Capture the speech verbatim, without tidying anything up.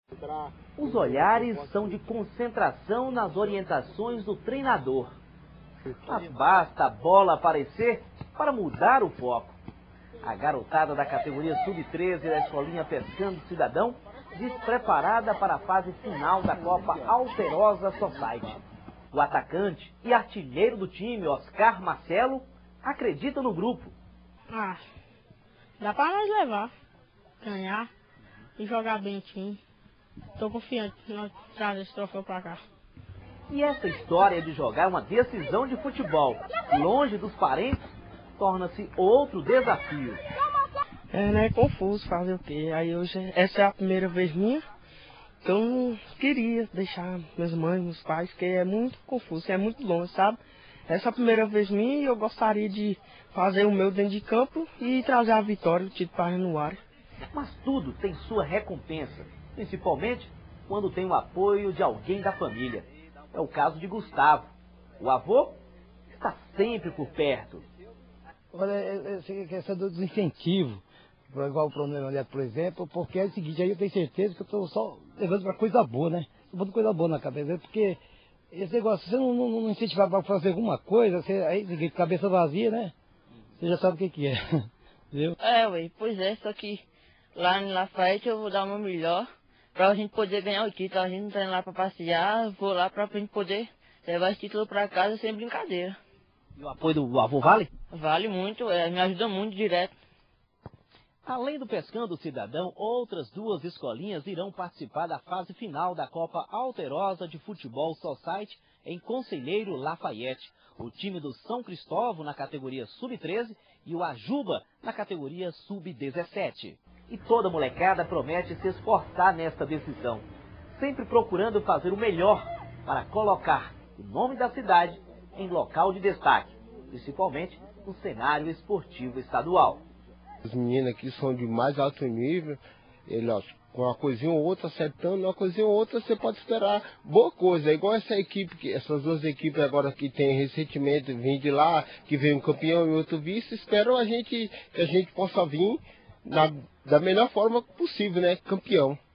Os olhares são de concentração nas orientações do treinador. Mas basta a bola aparecer para mudar o foco. A garotada da categoria sub treze da Escolinha Pescando Cidadão diz preparada para a fase final da Copa Alterosa Society. O atacante e artilheiro do time, Oscar Marcelo, acredita no grupo. Ah, dá para nós levar, ganhar e jogar bem o time. Estou confiante que nós trazemos esse troféu para cá. E essa história de jogar uma decisão de futebol longe dos parentes torna-se outro desafio. É, né? É confuso fazer o quê? Aí hoje, essa é a primeira vez minha, então eu não queria deixar meus mães, meus pais, porque é muito confuso, é muito longe, sabe? Essa é a primeira vez minha e eu gostaria de fazer o meu dentro de campo e trazer a vitória, o título para Januário. Mas tudo tem sua recompensa, principalmente quando tem o apoio de alguém da família. É o caso de Gustavo. O avô está sempre por perto. Olha, essa questão dos incentivos, igual o problema ali, por exemplo, porque é o seguinte, aí eu tenho certeza que eu estou só levando para coisa boa, né? Estou botando coisa boa na cabeça, porque esse negócio, se você não, não, não incentivar para fazer alguma coisa, você, aí cabeça vazia, né? Você já sabe o que, que é, entendeu? É, ué, pois é, só que lá em Lafayette eu vou dar o meu melhor pra gente poder ganhar o título. A gente não tá indo lá pra passear, vou lá pra gente poder levar esse título pra casa sem brincadeira. E o apoio do avô vale? Vale muito, é, me ajuda muito direto. Além do Pescando Cidadão, outras duas escolinhas irão participar da fase final da Copa Alterosa de Futebol Society em Conselheiro Lafayette. O time do São Cristóvão na categoria sub treze e o Ajuba na categoria sub dezessete. E toda molecada promete se esforçar nesta decisão, sempre procurando fazer o melhor para colocar o nome da cidade em local de destaque, principalmente no cenário esportivo estadual. Os meninos aqui são de mais alto nível, ele, ó, com uma coisinha ou outra acertando, uma coisinha ou outra você pode esperar boa coisa. É igual essa equipe, que, essas duas equipes agora que tem recentemente vindo de lá, que veio um campeão e outro vice, esperam a gente, que a gente possa vir na, da melhor forma possível, né? Campeão.